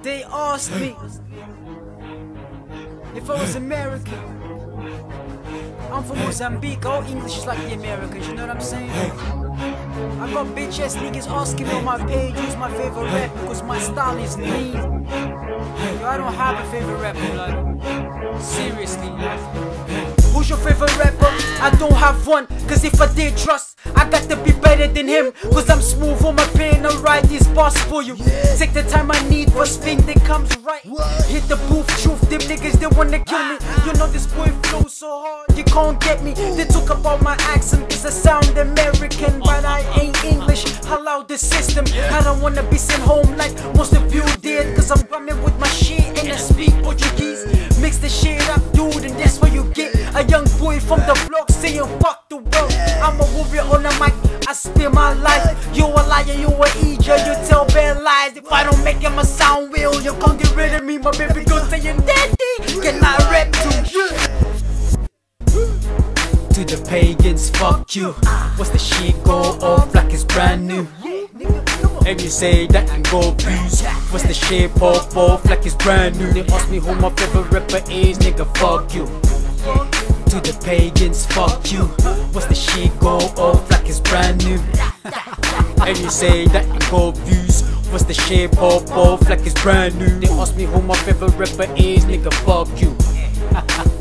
They asked me if I was American. I'm from Mozambique, all English is like the Americans, you know what I'm saying? I got bitch ass niggas asking me on my page who's my favorite rapper because my style is mean. Yo, I don't have a favorite rapper, like, seriously. Who's your favorite rapper? I don't have one, cause if I did trust, I got to be better than him. Cause I'm smooth on my pen, I'll write these bars for you. Take the time I need, first thing that comes right. Hit the booth, truth, them niggas, they wanna kill me. You know this boy flows so hard, you can't get me. They talk about my accent, cause I sound American, but I ain't English, allow the system. I don't wanna be sent home like most of you did, cause I'm rhyming with my shit and I speak Portuguese. Mix the shit up, dude, and that's what you get. A young boy from the block saying fuck the world. I'm a warrior on the mic, I spend my life. You a liar, you a idiot, you tell bad lies. If I don't make him a sound real, you can't get rid of me. My baby girl saying daddy, can I rap too? To the pagans, fuck you. What's the shit go off like it's brand new? And you say that and go views. What's the shit pop off like it's brand new? They ask me who my favorite rapper is, nigga, fuck you. To the pagans, fuck you. What's the shit go off like it's brand new? And you say that and go views. What's the shit pop off like it's brand new? They ask me who my favorite rapper is, nigga, fuck you.